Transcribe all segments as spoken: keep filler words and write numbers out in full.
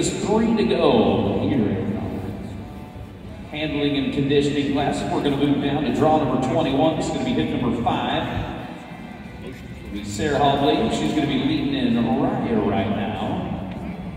just three to go here. Handling and conditioning classes. We're going to move down to draw number twenty-one. This is going to be hit number five. It'll be Sarah Hobley. She's going to be leading in Raya right now.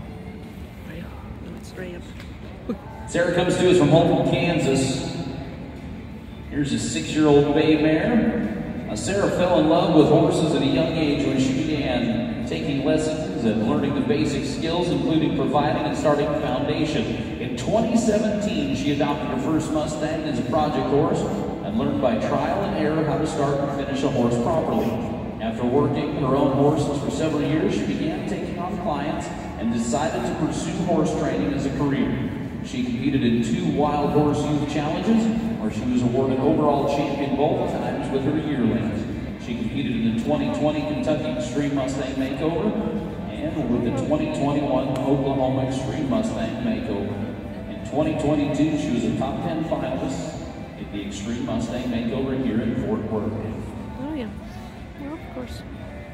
Sarah comes to us from Holton, Kansas. Here's a six-year-old bay mare. Uh, Sarah fell in love with horses at a young age when she began taking lessons and learning the basic skills, including providing and starting a foundation. In twenty seventeen, she adopted her first Mustang as a project horse and learned by trial and error how to start and finish a horse properly. After working her own horses for several years, she began taking on clients and decided to pursue horse training as a career. She competed in two Wild Horse Youth Challenges, where she was awarded overall champion both times with her yearlings. She competed in the twenty twenty Kentucky Extreme Mustang Makeover and with the twenty twenty-one Oklahoma Extreme Mustang Makeover. In twenty twenty-two, she was a top ten finalist at the Extreme Mustang Makeover here in Fort Worth. Oh yeah, well, of course.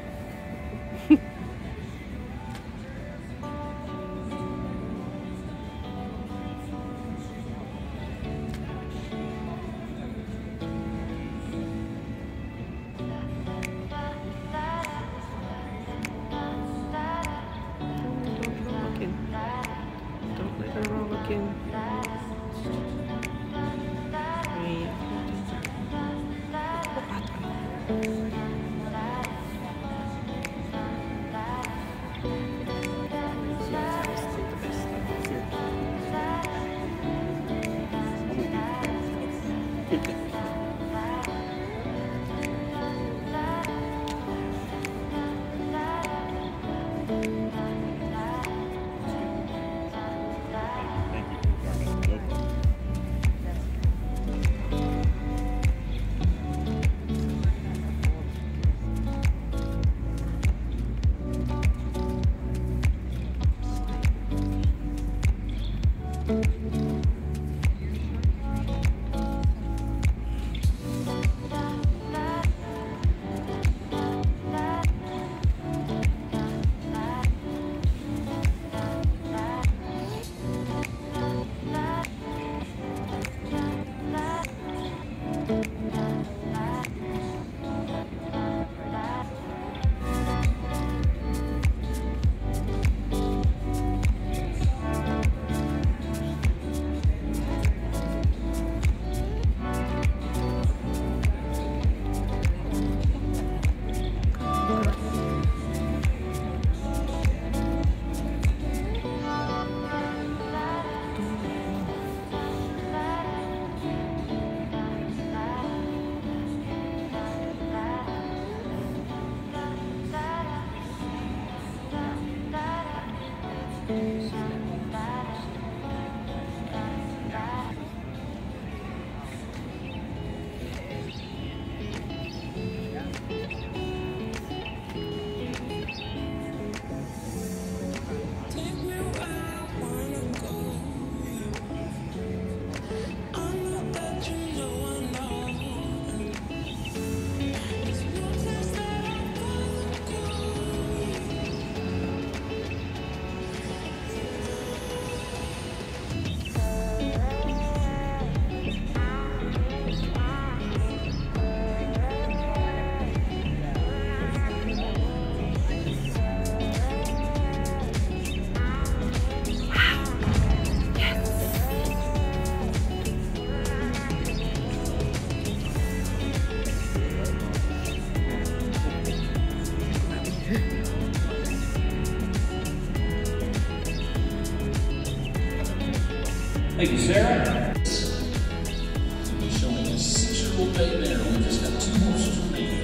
Thank you, Sarah. We'll be showing a six-year-old bay mare. We just got two horses remaining.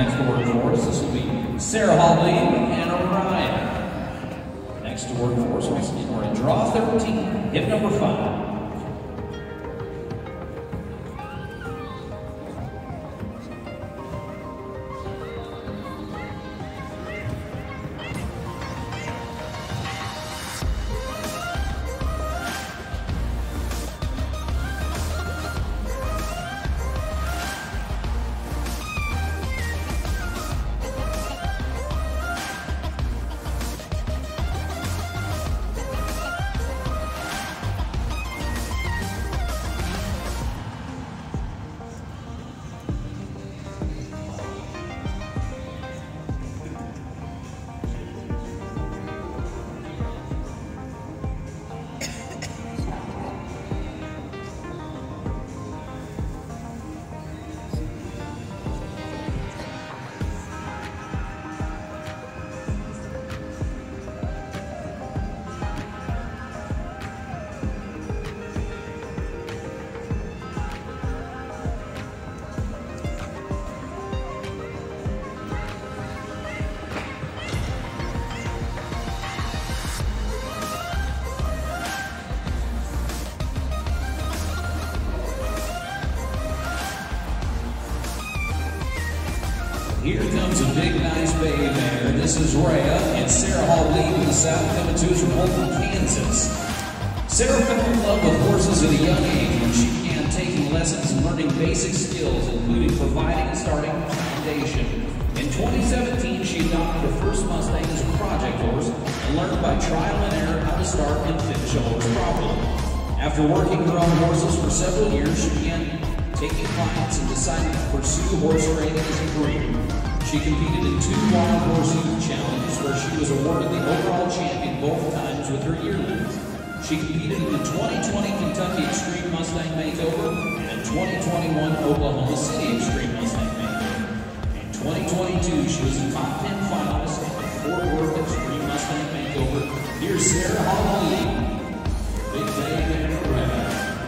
next to work for us. This will be Sarah Hawley and Orion. Next to work for us, we're in draw thirteen, hit number five. Here comes a big, nice bay mare. This is Rhea and Sarah Hawley with the South coming to us from Holton, Kansas. Sarah fell in love with horses at a young age when she began taking lessons and learning basic skills, including providing and starting a foundation. In twenty seventeen, she adopted her first Mustang as a project horse and learned by trial and error how to start and finish a horse properly. After working her own horses for several years, she began taking clients and decided to pursue horse training as a career. She competed in two Wild Horse Youth Challenges where she was awarded the overall champion both times with her yearlings. She competed in the twenty twenty Kentucky Extreme Mustang Makeover and twenty twenty-one Oklahoma City Extreme Mustang Makeover. In twenty twenty-two, she was a top ten finalist in the Fort Worth Extreme Mustang Makeover. Here's Sarah Hawley. Big day in a red.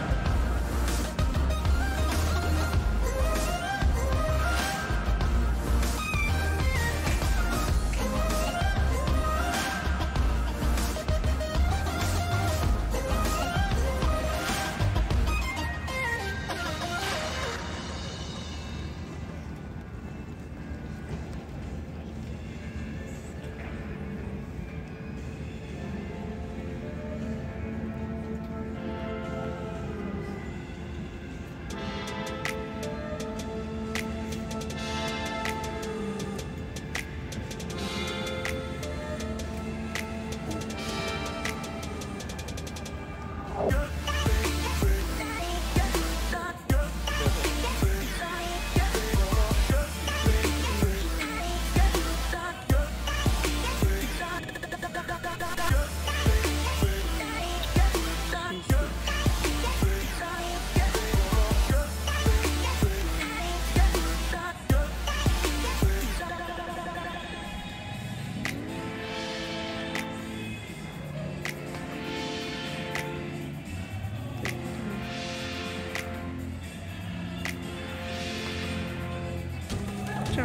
Sure.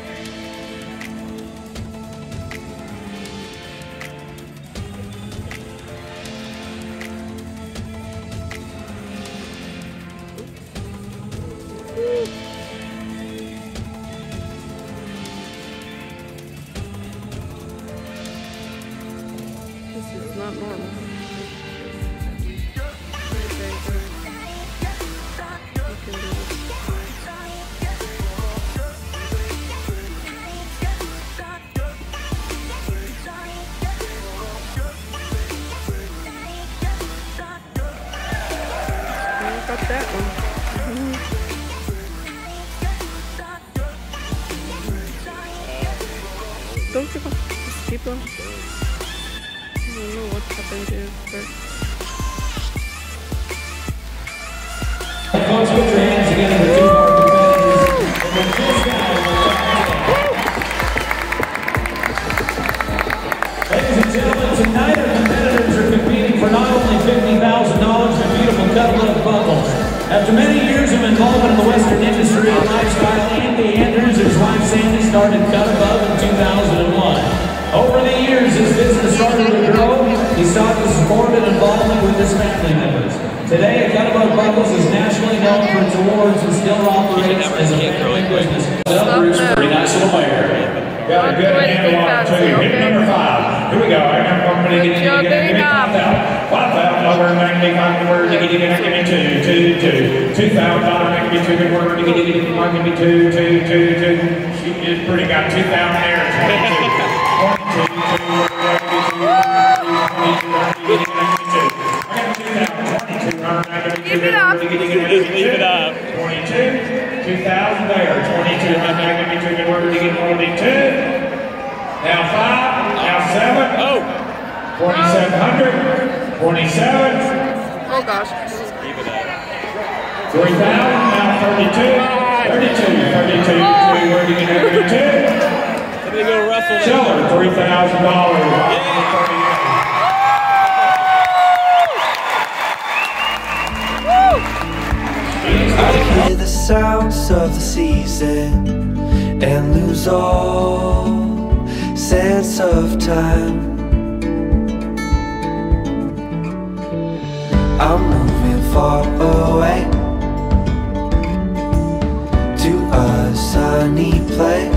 This is not normal. Got that one. Mm-hmm. Don't give up. Just keep going. I don't know what's happened to first. Folks, put your hands together for two more competitors. Ladies and gentlemen, tonight our competitors are competing for not only fifty thousand dollars but a beautiful couple of buckles. After many years of involvement in the Western industry and lifestyle, Andy Andrews and his wife Sandy started Cut Above in two thousand one. Over the years, his business started to grow. He sought the support and involvement with his family members. Today, Cut Above Buckles is nationally known for its awards and still operates as a family business. Bruce, pretty nice little mare. Got a good handle on two. Hit number five. Here we go. I got one minute. Give me five thousand. Five thousand dollars. Make me five words. Give me give me two, two, two. Two thousand dollars. Make me two good words. Give me give me two, two, two, two. She is pretty. Got two thousand there. Twenty-two. Twenty-two. Keep it up. Just leave it up. Twenty-two. Two thousand there. Twenty-two. Give me two good words. Give me twenty-two. Now five. Now seven. Oh. Twenty-seven hundred. Twenty-seven. Oh gosh. Three thousand. Now thirty-two. Thirty-two. Thirty-two. Three. Where do you get thirty-two? Somebody go Russell. Seller. Three thousand dollars. I hear the sounds of the season and lose all sense of time. I'm moving far away to a sunny place.